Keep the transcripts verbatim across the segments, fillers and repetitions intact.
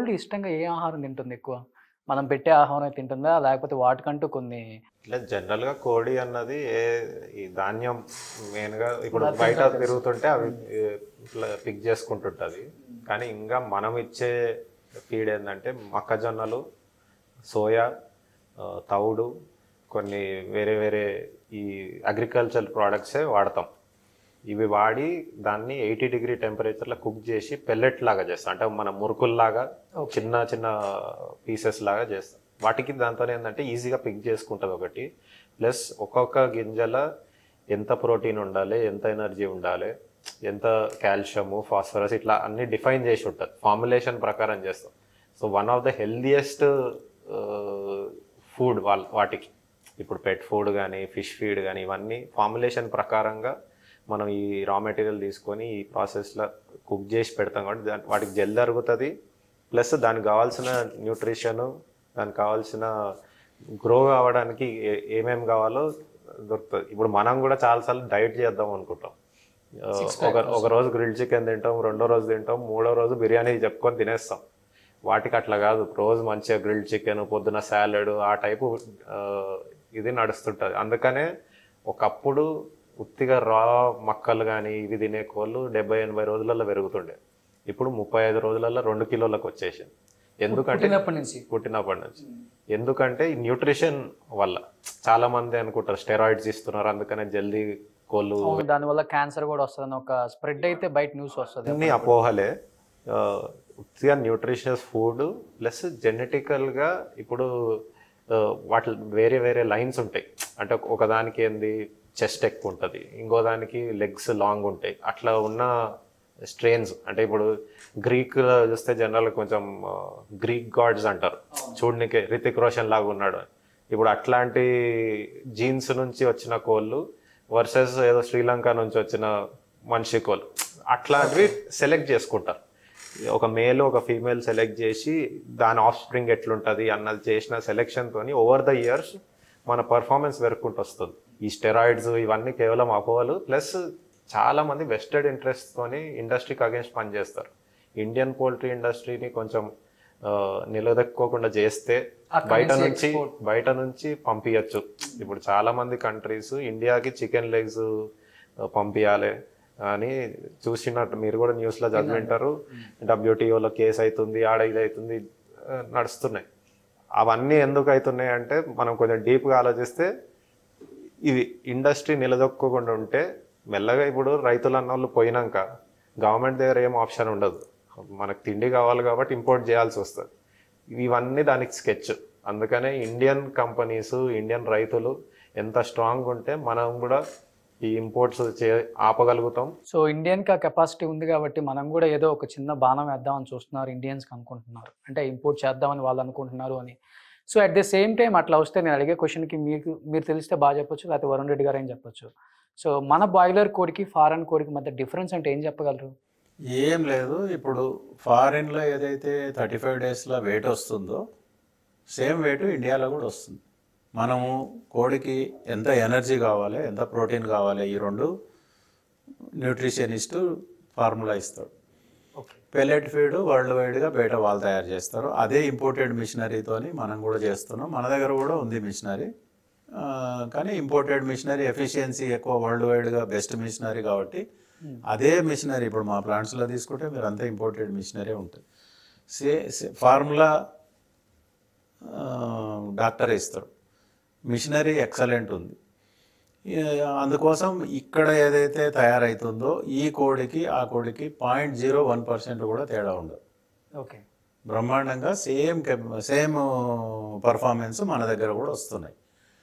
కోళ్ళు ఇష్టంగా ఏ ఆహారం తింటుంది ఎక్కువ? మనం పెట్టే ఆహారమే తింటుందా? లేకపోతే వాటికంటూ కొన్ని ఇట్లా జనరల్‌గా కోడి అన్నది ఏ ఈ ధాన్యం మెయిన్‌గా ఇప్పుడు నథింగ్ బయట నాకు తెలుసు. తిరుగుతుంటే అవి హ్మ్. ఏ, ఇట్లా పిక్ చేసుకుంటుంటది. కానీ ఇంకా మనం ఇచ్చే ఫీడ్ ఏందంటే మొక్కజొన్నలు, సోయా, ఆహ్, తవుడు, కొన్ని వేరే వేరే ఈ అగ్రికల్చర్ ప్రొడక్ట్సే వాడతాం. ఇవి వాడి దాన్ని ఎనభై డిగ్రీ టెంపరేచర్లో కుక్ చేసి పెల్లెట్ లాగా చేస్తాం. అంటే మన మురుకుల్లాగా ఓకే. చిన్న చిన్న పీసెస్ లాగా చేస్తాం. వాటికి దాంతో ఏంటంటే ఈజీగా పిక్ చేసుకుంటుంది ఒకటి. ప్లస్ ఒక్కొక్క గింజల ఎంత ప్రోటీన్ ఉండాలి, ఎంత ఎనర్జీ ఉండాలి, ఎంత కాల్షియము, ఫాస్ఫరస్ ఇట్లా అన్ని డిఫైన్ చేసి ఉంటుంది. ఫార్ములేషన్ ప్రకారం చేస్తాం. So one of the healthiest food వాళ్ళ వాటికి ఇప్పుడు పెట్ ఫుడ్ కానీ ఫిష్ ఫీడ్ కానీ ఇవన్నీ ఫార్ములేషన్ ప్రకారంగా మనం ఈ రా మెటీరియల్ తీసుకొని ఈ ప్రాసెస్లో కుక్ చేసి పెడతాం కాబట్టి దాని వాటికి జల్ జరుగుతుంది. ప్లస్ దానికి కావాల్సిన న్యూట్రిషను, దానికి కావాల్సిన గ్రో కావడానికి ఏ- ఏమేమి కావాలో దొరుకుతుంది. ఇప్పుడు మనం కూడా చాలాసార్లు డైట్ చేద్దాం అనుకుంటాం. ఆ, ఒక ఒక రోజు గ్రిల్డ్ చికెన్ తింటాం, రెండో రోజు తింటాం, మూడో రోజు బిర్యానీ చెప్పుకొని తినేస్తాం. వాటికి అట్లా కాదు. రోజు మంచిగా గ్రిల్డ్ చికెన్, పొద్దున సాలడ్ ఆ టైపు ఆ, ఇది నడుస్తుంటుంది. అందుకనే ఒకప్పుడు ఉత్తిగా రా మక్కలు కానీ ఇవి తినే కోళ్ళు డెబ్బై ఎనభై రోజులలో పెరుగుతుండే. ఇప్పుడు ముప్పై ఐదు రోజులలో రెండు కిలోలకు వచ్చేసింది. ఎందుకంటే పుట్టినప్పటి నుంచి. పుట్టినప్పటి నుంచి ఎందుకంటే ఈ న్యూట్రిషన్ వల్ల చాలా మంది అనుకుంటారు స్టెరాయిడ్స్ ఇస్తున్నారు అందుకనే జల్దీ కోళ్ళు. అవును. దానివల్ల క్యాన్సర్ కూడా వస్తదని ఒక స్ప్రెడ్ అయితే బయట న్యూస్ వస్తది. అన్ని అపోహలే. ఆ, ఉత్తిగా న్యూట్రిషియస్ ఫుడ్ ప్లస్ జెనెటికల్గా ఇప్పుడు ఆ, వాటి వేరే వేరే లైన్స్ ఉంటాయి. అంటే ఒకదానికి ఏంది చెస్ట్ ఎక్కువ ఉంటుంది, ఇంకో దానికి లెగ్స్ లాంగ్ ఉంటాయి. అట్లా ఉన్న స్ట్రెయిన్స్ అంటే ఇప్పుడు గ్రీక్ చూస్తే జనరల్గా కొంచెం గ్రీక్ గాడ్స్ అంటారు, చూడనికి రితిక్ రోషన్ లాగా ఉన్నాడు అని. ఇప్పుడు అట్లాంటి జీన్స్ నుంచి వచ్చిన కోళ్ళు వర్సెస్ ఏదో శ్రీలంక నుంచి వచ్చిన మనిషి కోళ్ళు అట్లాంటివి సెలెక్ట్ చేసుకుంటారు. ఒక మేల్ ఒక ఫీమేల్ సెలెక్ట్ చేసి దాని ఆఫ్ స్ప్రింగ్ ఎట్లుంటుంది అన్నది చేసిన సెలెక్షన్తో ఓవర్ ద ఇయర్స్ మన పర్ఫార్మెన్స్ పెరుగుకుంటూ వస్తుంది. ఈ స్టెరాయిడ్స్ ఇవన్నీ కేవలం అపోహలు. ప్లస్ చాలా మంది వెస్టెడ్ ఇంట్రెస్ట్తోని ఇండస్ట్రీకి అగేన్స్ట్ పనిచేస్తారు. ఇండియన్ పోల్ట్రీ ఇండస్ట్రీని కొంచెం ఆ, నిలదొక్కుకోకుండా చేస్తే బయట నుంచి బయట నుంచి పంపించచ్చు. ఇప్పుడు చాలా మంది కంట్రీస్ ఇండియాకి చికెన్ లెగ్స్ పంపించాలి అని చూసినట్టు మీరు కూడా న్యూస్లో చదివింటారు. డబ్ల్యూటీఓలో కేసు అవుతుంది, ఆడ ఇది అవుతుంది, ఆ, నడుస్తున్నాయి. అవన్నీ ఎందుకు అవుతున్నాయి అంటే మనం కొంచెం డీప్గా ఆలోచిస్తే ఇవి ఇండస్ట్రీ నిలదొక్కకుండా ఉంటే మెల్లగా ఇప్పుడు రైతులు అన్నోళ్ళు పోయినాక గవర్నమెంట్ దగ్గర ఏం ఆప్షన్ ఉండదు. మనకు తిండి కావాలి కాబట్టి ఇంపోర్ట్ చేయాల్సి వస్తుంది. ఇవన్నీ దానికి స్కెచ్. అందుకనే ఇండియన్ కంపెనీస్, ఇండియన్ రైతులు ఎంత స్ట్రాంగ్ ఉంటే మనం కూడా ఈ ఇంపోర్ట్స్ చే ఆపగలుగుతాం. సో ఇండియన్కి ఆ కెపాసిటీ ఉంది కాబట్టి మనం కూడా ఏదో ఒక చిన్న బాణం వేద్దామని చూస్తున్నారు ఇండియన్స్కి అనుకుంటున్నారు. అంటే ఇంపోర్ట్ చేద్దామని వాళ్ళు అనుకుంటున్నారు అని. So at the same time అట్లా వస్తే నేను అడిగే క్వశ్చన్కి మీకు మీరు తెలిస్తే బాగా చెప్పొచ్చు, లేకపోతే వరుణ్ రెడ్డి గారు ఏం చెప్పొచ్చు. సో మన బాయిలర్ కోడికి ఫారెన్ కోడికి మధ్య డిఫరెన్స్ అంటే ఏం చెప్పగలరు? ఏం లేదు. ఇప్పుడు ఫారిన్లో ఏదైతే థర్టీ ఫైవ్ డేస్లో వెయిట్ వస్తుందో సేమ్ వెయిట్ ఇండియాలో కూడా వస్తుంది. మనము కోడికి ఎంత ఎనర్జీ కావాలి, ఎంత ప్రోటీన్ కావాలి, ఈ రెండు న్యూట్రిషనిస్ట్ ఫార్ములా ఇస్తాడు. పెల్లెట్ ఫీడ్ వరల్డ్ వైడ్గా బయట వాళ్ళు తయారు చేస్తారు. అదే ఇంపోర్టెడ్ మిషనరీతోని మనం కూడా చేస్తున్నాం. మన దగ్గర కూడా ఉంది మిషనరీ, కానీ ఇంపోర్టెడ్ మిషనరీ ఎఫిషియన్సీ ఎక్కువ, వరల్డ్ వైడ్గా బెస్ట్ మిషనరీ కాబట్టి అదే మిషనరీ ఇప్పుడు మా ప్లాంట్స్లో తీసుకుంటే మీరు అంతా ఇంపోర్టెడ్ మిషనరీ ఉంటుంది. సే ఫార్ములా డాక్టర్ ఇస్తాడు, మిషనరీ ఎక్సలెంట్ ఉంది. అందుకోసం ఇక్కడ ఏదైతే తయారవుతుందో ఈ కోడికి ఆ కోడికి పాయింట్ జీరో వన్ పర్సెంట్ కూడా తేడా ఉండదు. ఓకే, బ్రహ్మాండంగా సేమ్ సేమ్ పర్ఫార్మెన్స్ మన దగ్గర కూడా వస్తున్నాయి.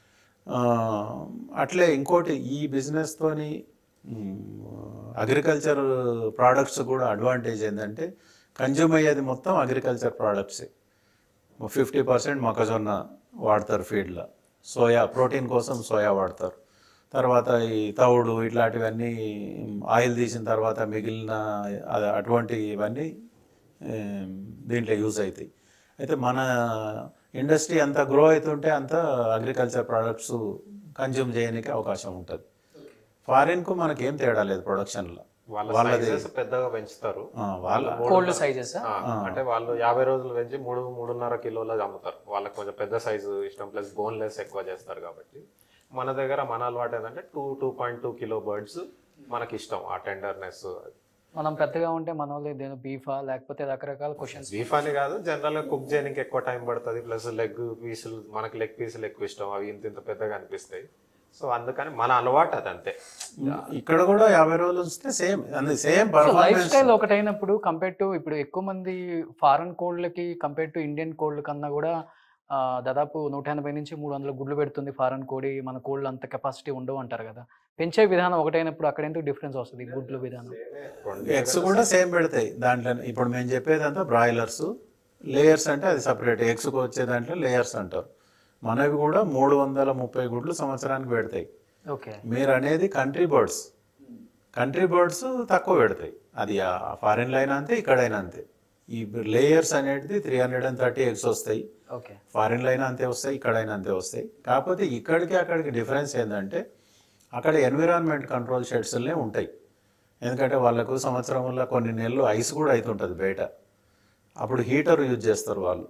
అట్లే ఇంకోటి ఈ బిజినెస్తోని అగ్రికల్చర్ ప్రోడక్ట్స్ కూడా అడ్వాంటేజ్ ఏంటంటే కన్జ్యూమ్ అయ్యేది మొత్తం అగ్రికల్చర్ ప్రోడక్ట్సే. ఫిఫ్టీ పర్సెంట్ మొక్కజొన్న వాడతారు ఫీడ్లో, సోయా ప్రోటీన్ కోసం సోయా వాడతారు, తర్వాత ఈ తవుడు ఇట్లాంటివన్నీ ఆయిల్ తీసిన తర్వాత మిగిలిన అటువంటి ఇవన్నీ దీంట్లో యూజ్ అవుతాయి. అయితే మన ఇండస్ట్రీ అంత గ్రో అవుతుంటే అంత అగ్రికల్చర్ ప్రోడక్ట్స్ కన్జ్యూమ్ చేయడానికి అవకాశం ఉంటుంది. ఫారిన్కు మనకేం తేడా లేదు ప్రొడక్షన్లో, వాళ్ళ వాళ్ళది సైజెస్ పెద్దగా పెంచుతారు. ఆ, వాళ్ళ కోల్డ్ సైజెస్ ఆ, అంటే వాళ్ళు యాభై రోజులు పెంచి మూడు మూడున్నర కిలోల అమ్ముతారు. వాళ్ళకి కొంచెం పెద్ద సైజు ఇష్టం, ప్లస్ బోన్లెస్ ఎక్కువ చేస్తారు కాబట్టి. మన దగ్గర మన అలవాటు ఏంటంటే two two point two kilo birds మనకి ఇష్టం, ఆ టెండర్నెస్. మనం పెద్దగా ఉంటే మన వాళ్ళు ఇదేదో బీఫా లేకపోతే రకరకాల క్వశ్చన్స్. బీఫ్ అని కాదు, జనరల్ గా కుక్ చేయడానికి ఎక్కువ టైం పడుతుంది, ప్లస్ లెగ్ పీసులు, మనకి లెగ్ పీసులు ఎక్కువ ఇష్టం, అవి ఇంత ఇంత పెద్దగా అనిపిస్తాయి. సో అందుకని మన అలవాటు అది అంతే. ఇక్కడ కూడా యాభై రోజులు వస్తే సేమ్ అది సేమ్ లైఫ్ పర్ఫార్మెన్స్. స్టైల్ ఒకటైనప్పుడు కంపేర్ టు ఇప్పుడు ఎక్కువ మంది ఫారెన్ కోళ్ళకి కంపేర్ టు ఇండియన్ కోళ్ళ కన్నా కూడా ఆ, దాదాపు నూట ఎనభై నుంచి మూడు వందల గుడ్లు పెడుతుంది ఫారెన్ కోడి. మన కోళ్ళు అంత కెపాసిటీ ఉండవు అంటారు కదా. పెంచే విధానం ఒకటైనప్పుడు అక్కడ ఎందుకు డిఫరెన్స్ వస్తుంది గుడ్లు విధానం? ఎగ్స్ కూడా సేమ్ పెడతాయి దాంట్లో. ఇప్పుడు మేము చెప్పేదంతా బ్రాయిలర్స్, లేయర్స్ అంటే అది సపరేట్. ఎగ్స్కి వచ్చే దాంట్లో లేయర్స్ అంటారు. మనవి కూడా మూడు వందల ముప్పై గుడ్లు సంవత్సరానికి పెడతాయి. ఓకే. మీరు అనేది కంట్రీ బర్డ్స్, కంట్రీ బర్డ్స్ తక్కువ పెడతాయి. అది ఫారిన్ లైన్ అంతే, ఇక్కడైనా అంతే. ఈ లేయర్స్ అనేది three hundred and thirty eggs వస్తాయి. ఓకే. ఫారిన్ లైన్ అంతే వస్తాయి, ఇక్కడైనా అంతే వస్తాయి. కాకపోతే ఇక్కడికి అక్కడికి డిఫరెన్స్ ఏంటంటే అక్కడ ఎన్విరాన్మెంట్ కంట్రోల్ షెడ్స్లే ఉంటాయి. ఎందుకంటే వాళ్ళకు సంవత్సరంలో కొన్ని నెలలు ఐస్ కూడా అవుతుంటుంది బయట, అప్పుడు హీటర్ యూజ్ చేస్తారు వాళ్ళు.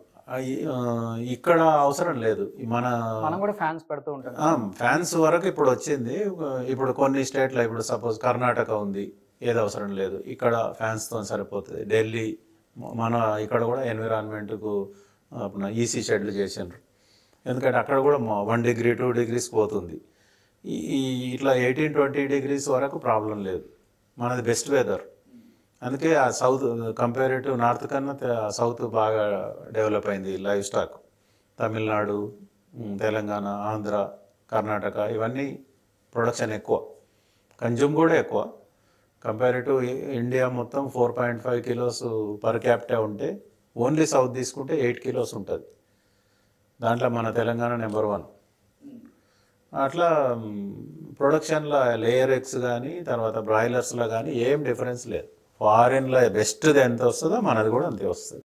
ఇక్కడ అవసరం లేదు. మన మనం కూడా ఫ్యాన్స్ పెడుతూ ఉంటాం. ఫ్యాన్స్ వరకు ఇప్పుడు వచ్చింది. ఇప్పుడు కొన్ని స్టేట్లో, ఇప్పుడు సపోజ్ కర్ణాటక ఉంది, ఏది అవసరం లేదు, ఇక్కడ ఫ్యాన్స్తో సరిపోతుంది. ఢిల్లీ, మన ఇక్కడ కూడా ఎన్విరాన్మెంట్కు ఈసీ షెడ్లు చేసిండ్రు. ఎందుకంటే అక్కడ కూడా వన్ డిగ్రీ టూ డిగ్రీస్ పోతుంది. ఈ ఇట్లా ఎయిటీన్ ట్వంటీ డిగ్రీస్ వరకు ప్రాబ్లం లేదు. మనది బెస్ట్ వెదర్. అందుకే ఆ సౌత్ కంపేరేటివ్ నార్త్ కన్నా సౌత్ బాగా డెవలప్ అయింది లైవ్ స్టాక్. తమిళనాడు, తెలంగాణ, ఆంధ్ర, కర్ణాటక ఇవన్నీ ప్రొడక్షన్ ఎక్కువ, కన్జ్యూమ్ కూడా ఎక్కువ. కంపేరేటివ్ ఇండియా మొత్తం four point five kilos per capita ఉంటే ఓన్లీ సౌత్ తీసుకుంటే ఎయిట్ కిలోస్ ఉంటుంది. దాంట్లో మన తెలంగాణ నెంబర్ వన్. అట్లా ప్రొడక్షన్లో లేయర్ ఎగ్స్ కానీ తర్వాత బ్రాయిలర్స్లో కానీ ఏం డిఫరెన్స్ లేదు. ఫారిన్లో బెస్ట్ది ఎంత వస్తుందో మనది కూడా అంతే వస్తుంది.